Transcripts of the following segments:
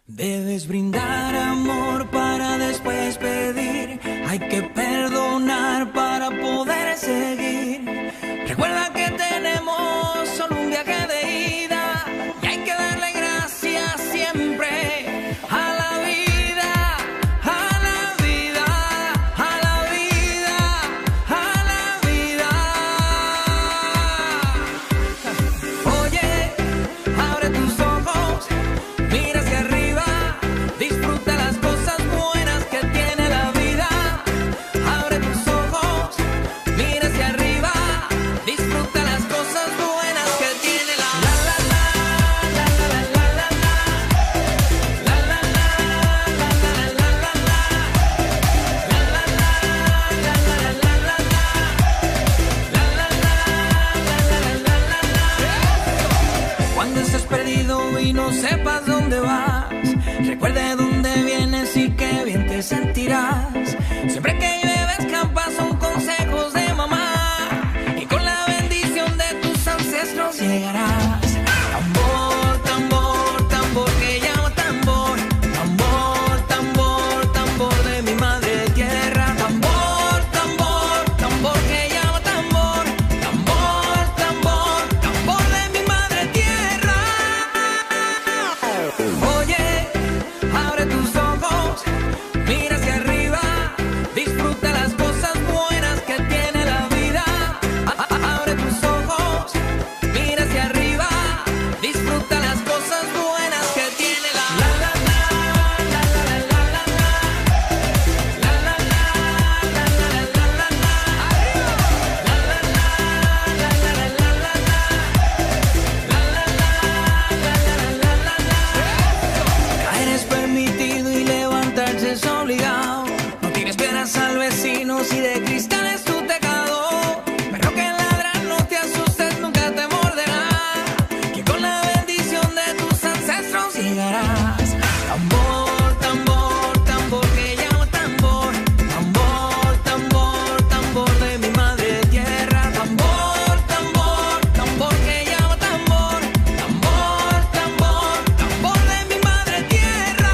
Debes brindar amor para después pedir. Hay que perdonar para poder seguir. Recuerda que tenemos solo un viaje de ida y hay que darle gracias siempre a la vida, a la vida, a la vida, a la vida. Oye, abre tus ojos, mira hacia arriba, disfruta las cosas buenas que tiene la vida. Abre tus ojos, mira hacia arriba, disfruta las cosas buenas que tiene la vida. Cuando estés perdido y no sepas dónde vas, recuerde dónde vienes y qué bien te sentirás. Siempre que llueve escampa son consejos de mamá y con la bendición de tus ancestros llegarás. Tambor, tambor, tambor que llama tambor. Tambor, tambor, tambor de mi madre tierra. Tambor, tambor, tambor que llama tambor. Tambor, tambor, tambor de mi madre tierra. Oye, abre tus ojos, mira hacia arriba, disfruta las cosas buenas que tiene la vida. Abre tus ojos, mira hacia arriba, disfruta las cosas buenas que tiene la vida. Caer es permitido y levantarse es obligado. No tires piedras al vecino si de cristal es tu tejado. Pero que ladra, no te asustes, nunca te morderá. Que con la bendición de tus ancestros llegarás. Tambor, tambor, tambor que llama tambor. Tambor, tambor, tambor de mi madre tierra. Tambor, tambor, tambor que llama tambor. Tambor, tambor, tambor de mi madre tierra.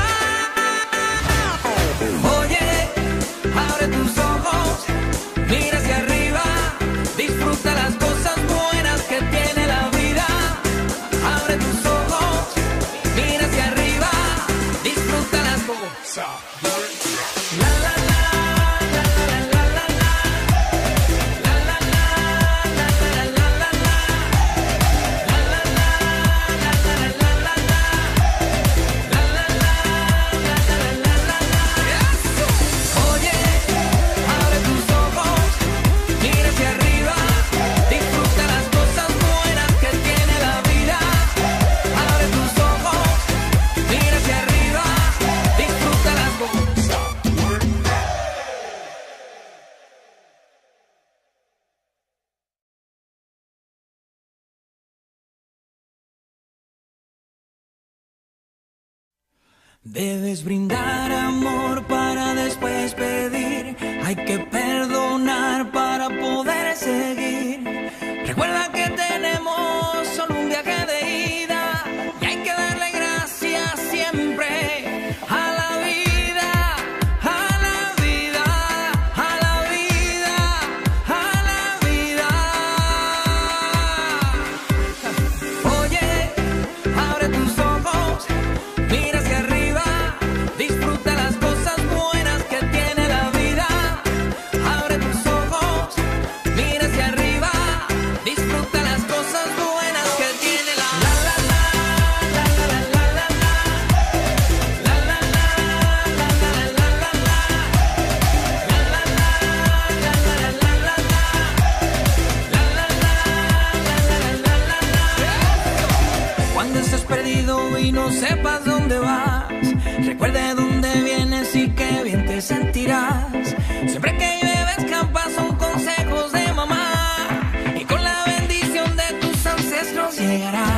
Oye, abre tus ojos, mira hacia arriba, disfruta las cosas buenas que tiene la vida. Abre tus ojos, mira hacia arriba, disfruta las cosas. La la la, la la la la la, la la la, la la la la la, la la la, la la la la la, la la la, la la la. Oye, abre tus ojos, mira hacia arriba, disfruta las cosas buenas que tiene la vida. Abre tus ojos, mira hacia arriba, disfruta las cosas. Debes brindar amor para después pedir. Hay que perdonar para poder seguir. Recuerda que tenemos solo un viaje de ida y hay que darle gracias siempre a la vida, a la vida, a la vida, a la vida. Oye, abre tus ojos, mira hacia arriba, disfruta las cosas buenas que tiene la vida. Abre tus ojos, mira hacia arriba, disfruta las cosas buenas que tiene la la la la la la la la la la la la la la la. Cuando estés perdido y no sepas dónde vas, recuerde dónde vienes y qué bien te sentirás. Siempre que llueve escampa son consejos de mamá y con la bendición de tus ancestros llegarás.